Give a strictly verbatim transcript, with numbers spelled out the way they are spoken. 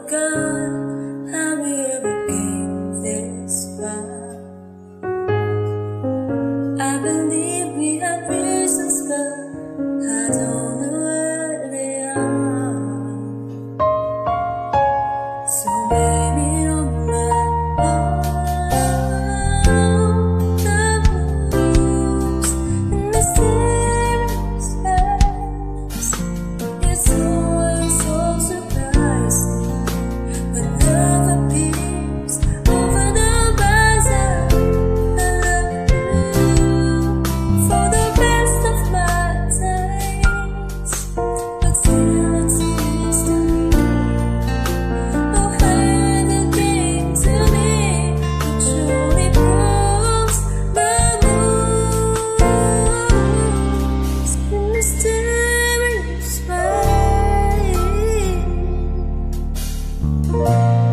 forgot how we ever came this far. I believe we have reasons, but I don't know what they are. So baby, on my own, the moves and the mysterious face. It's always so surprising when love appears over the horizon. I love you for the rest of my days, but still it seems to me no higher came to me. It truly proves the moves in mysterious way.